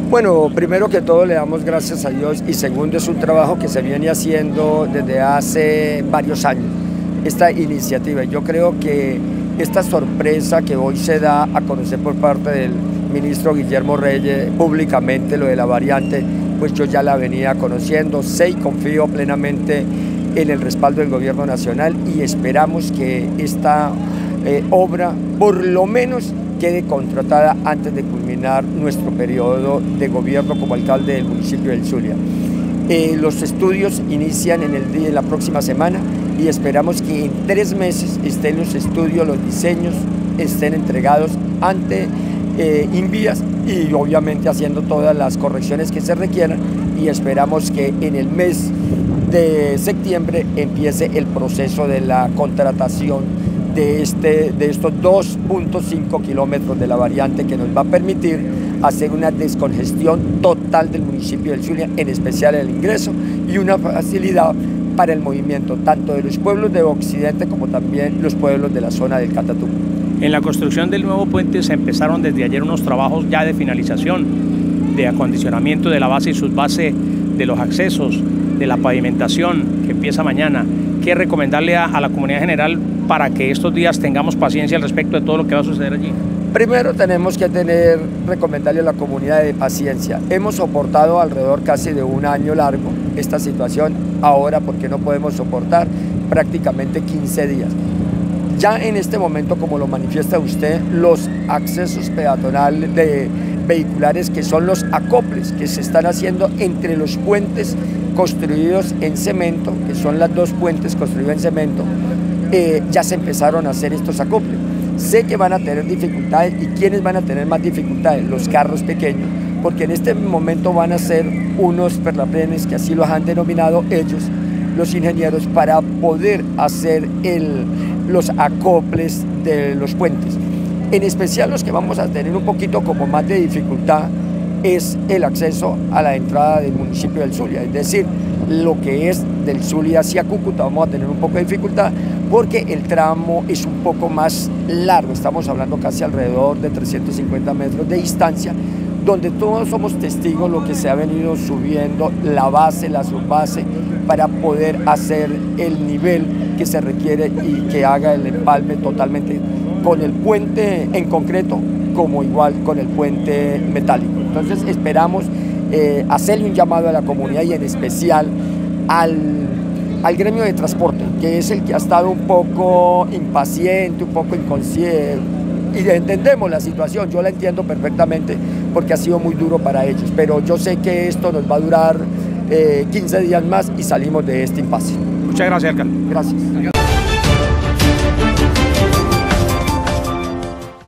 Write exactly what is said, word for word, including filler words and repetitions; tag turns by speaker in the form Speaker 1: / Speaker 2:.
Speaker 1: Bueno, primero que todo le damos gracias a Dios y segundo es un trabajo que se viene haciendo desde hace varios años, esta iniciativa. Yo creo que esta sorpresa que hoy se da a conocer por parte del ministro Guillermo Reyes públicamente, lo de la variante, pues yo ya la venía conociendo, sé y confío plenamente en el respaldo del gobierno nacional y esperamos que esta eh, obra por lo menos quede contratada antes de culminar nuestro periodo de gobierno como alcalde del municipio del Zulia. Eh, los estudios inician en el día de la próxima semana y esperamos que en tres meses estén los estudios, los diseños estén entregados ante eh, Invías y obviamente haciendo todas las correcciones que se requieran y esperamos que en el mes de septiembre empiece el proceso de la contratación de, este, de estos dos punto cinco kilómetros de la variante que nos va a permitir hacer una descongestión total del municipio del Zulia, en especial el ingreso y una facilidad para el movimiento tanto de los pueblos de Occidente como también los pueblos de la zona del Catatumbo.
Speaker 2: En la construcción del nuevo puente se empezaron desde ayer unos trabajos ya de finalización, de acondicionamiento de la base y subbase, de los accesos, de la pavimentación que empieza mañana. ¿Qué recomendarle a, a la comunidad general para que estos días tengamos paciencia al respecto de todo lo que va a suceder allí?
Speaker 1: Primero tenemos que tener, recomendarle a la comunidad de paciencia. Hemos soportado alrededor casi de un año largo esta situación, ahora porque no podemos soportar prácticamente quince días. Ya en este momento, como lo manifiesta usted, los accesos peatonales de vehiculares que son los acoples que se están haciendo entre los puentes construidos en cemento, que son las dos puentes construidos en cemento, eh, ya se empezaron a hacer estos acoples. Sé que van a tener dificultades y ¿quiénes van a tener más dificultades? Los carros pequeños, porque en este momento van a ser unos perlaplanes que así los han denominado ellos, los ingenieros, para poder hacer el, los acoples de los puentes. En especial los que vamos a tener un poquito como más de dificultad es el acceso a la entrada del municipio del Zulia, es decir, lo que es del Zulia hacia Cúcuta vamos a tener un poco de dificultad porque el tramo es un poco más largo, estamos hablando casi alrededor de trescientos cincuenta metros de distancia, donde todos somos testigos de lo que se ha venido subiendo la base, la subbase, para poder hacer el nivel que se requiere y que haga el empalme totalmente con el puente en concreto, como igual con el puente metálico. Entonces esperamos eh, hacerle un llamado a la comunidad y en especial al, al gremio de transporte, que es el que ha estado un poco impaciente, un poco inconsciente, y entendemos la situación, yo la entiendo perfectamente porque ha sido muy duro para ellos, pero yo sé que esto nos va a durar eh, quince días más y salimos de este impasse.
Speaker 2: Muchas gracias, alcalde.
Speaker 1: Gracias.